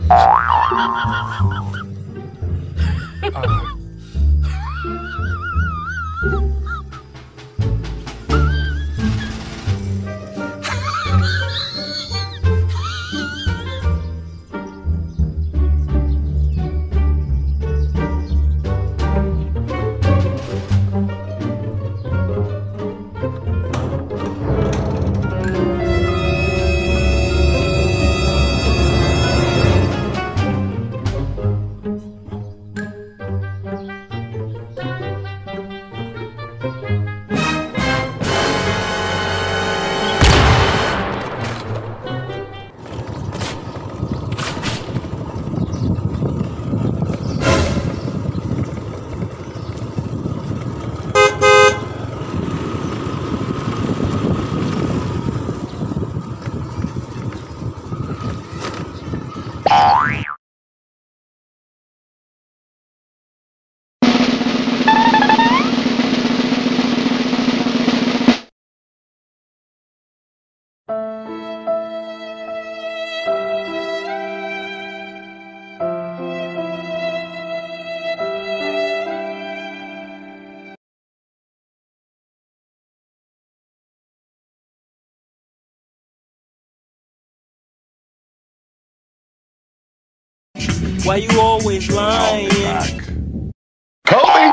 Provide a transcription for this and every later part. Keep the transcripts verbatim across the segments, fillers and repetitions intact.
Why you always lying? Kobe!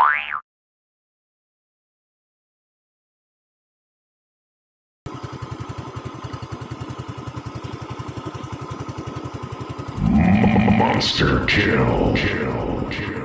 Monster kill. Kill. Kill.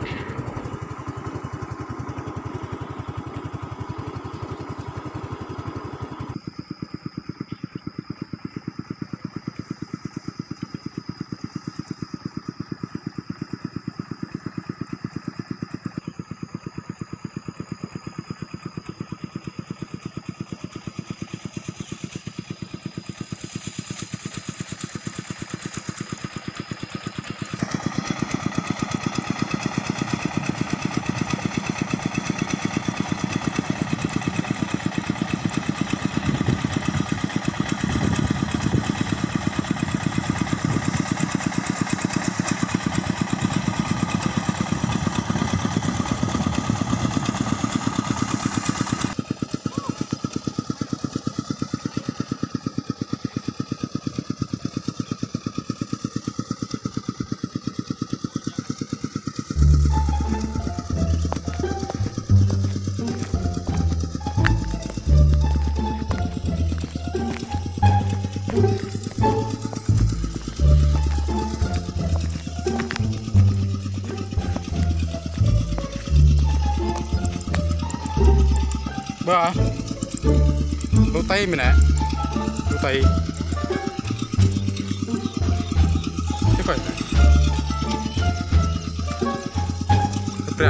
Ba, lô tay mình nè, lô tay, cái phải này, preh.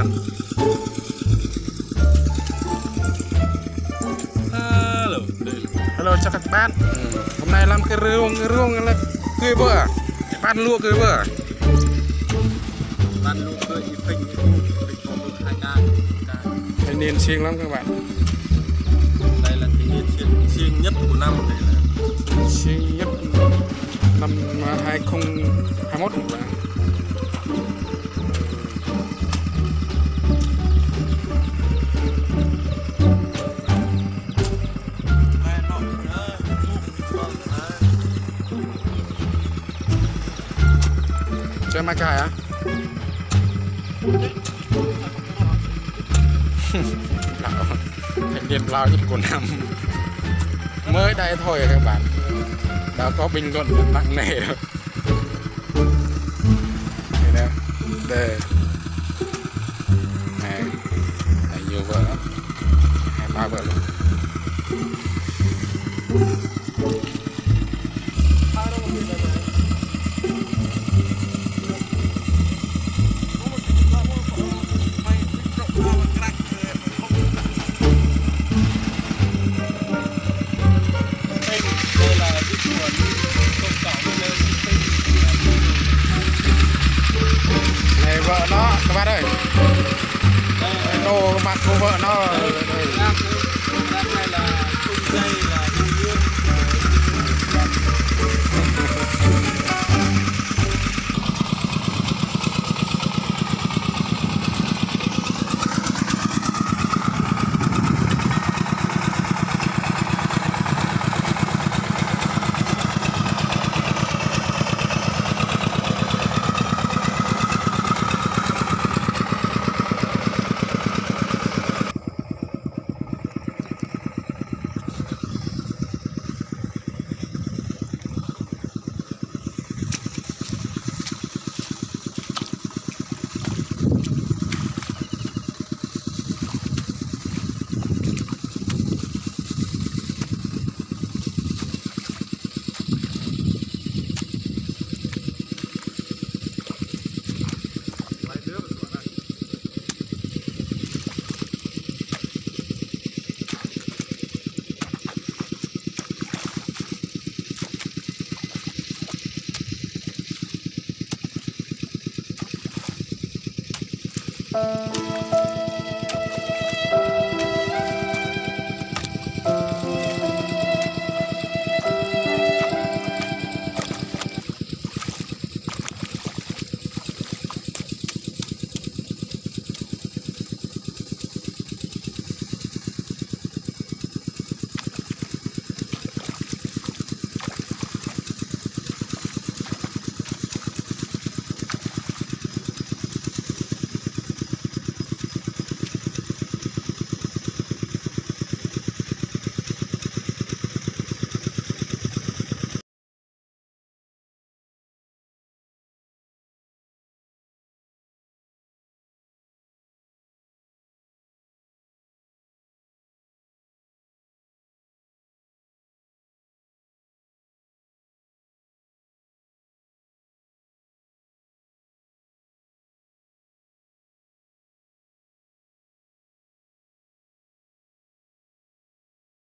Hello, hello chào các bạn. Hôm nay làm cái rương, cái rương là cười vợ à? Cái ban lụa cười vợ à? Ban lụa cười thì Phim, Phim có được hai ca. Cái niên siêng lắm các bạn. Đây là cái niên siêng, siêng nhất của năm, đây là siêng nhất năm hai không hai mốt các bạn. Chơi mai cài á? Thanh niên lao nhất của năm mới đây thôi các bạn, đã có bình luận nặng nề rồi. Đây nè, đây này, này nhiều vợ lắm, hai ba vợ luôn. Này vợ nó các bạn ơi, nô mặt của vợ nó đây. Này là chung dây là niên.